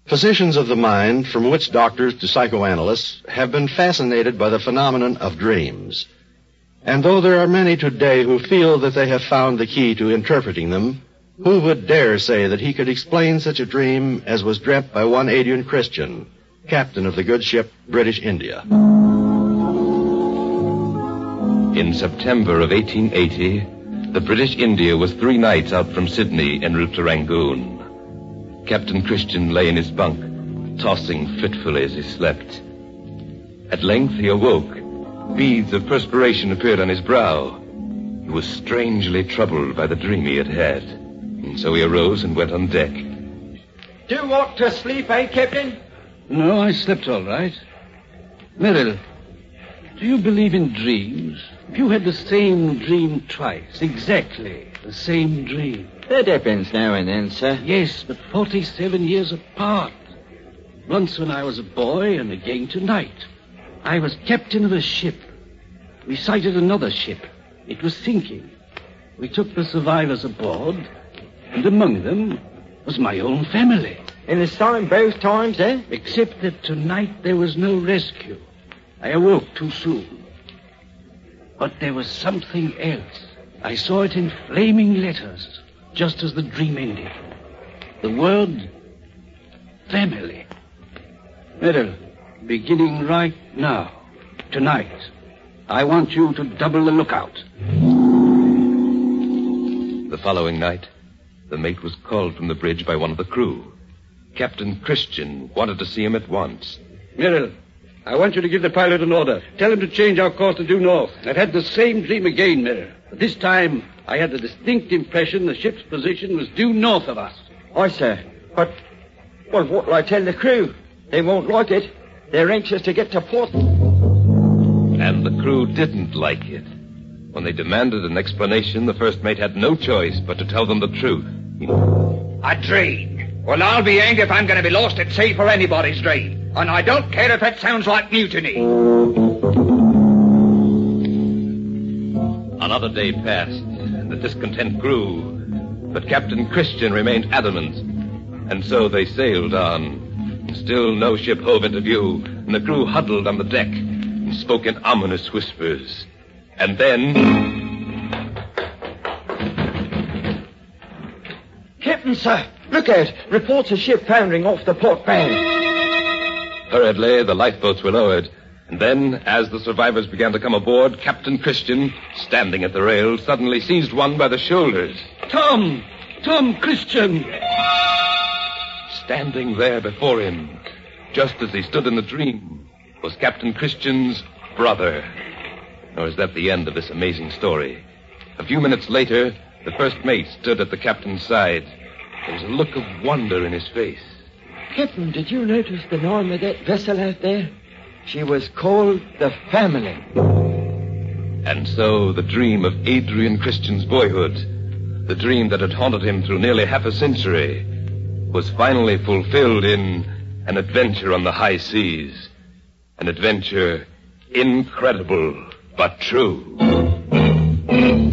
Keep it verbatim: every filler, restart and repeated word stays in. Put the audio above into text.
Physicians of the mind, from witch doctors to psychoanalysts, have been fascinated by the phenomenon of dreams. And though there are many today who feel that they have found the key to interpreting them, who would dare say that he could explain such a dream as was dreamt by one Adrian Christian, captain of the good ship British India? In September of eighteen eighty, the British India was three nights out from Sydney en route to Rangoon. Captain Christian lay in his bunk, tossing fitfully as he slept. At length he awoke. Beads of perspiration appeared on his brow. He was strangely troubled by the dream he had had, and so he arose and went on deck. Do you want to sleep, eh, Captain? No, I slept all right. Merrill, do you believe in dreams? If you had the same dream twice, exactly the same dream. That happens now and then, sir. Yes, but forty-seven years apart. Once when I was a boy, and again tonight. I was captain of a ship. We sighted another ship. It was sinking. We took the survivors aboard, and among them was my own family. In the same both times, eh? Except that tonight there was no rescue. I awoke too soon. But there was something else. I saw it in flaming letters, just as the dream ended. The word family. Merrill, beginning right now, tonight, I want you to double the lookout. The following night, the mate was called from the bridge by one of the crew. Captain Christian wanted to see him at once. Merrill, I want you to give the pilot an order. Tell him to change our course to due north. I've had the same dream again, Merrill. But this time, I had the distinct impression the ship's position was due north of us. Aye, sir. But, well, what'll I tell the crew? They won't like it. They're anxious to get to port. And the crew didn't like it. When they demanded an explanation, the first mate had no choice but to tell them the truth. A dream? Well, I'll be hanged if I'm going to be lost at sea for anybody's dream. And I don't care if it sounds like mutiny. Another day passed, and the discontent grew. But Captain Christian remained adamant. And so they sailed on. Still no ship hove into view, and the crew huddled on the deck and spoke in ominous whispers. And then... Captain, sir, look out. Reports a ship foundering off the port bow. Hurriedly, the lifeboats were lowered. And then, as the survivors began to come aboard, Captain Christian, standing at the rail, suddenly seized one by the shoulders. Tom! Tom Christian! Standing there before him, just as he stood in the dream, was Captain Christian's brother. Nor is that the end of this amazing story. A few minutes later, the first mate stood at the captain's side. There was a look of wonder in his face. Captain, did you notice the name of that vessel out there? She was called the Family. And so the dream of Adrian Christian's boyhood, the dream that had haunted him through nearly half a century, was finally fulfilled in an adventure on the high seas. An adventure incredible but true.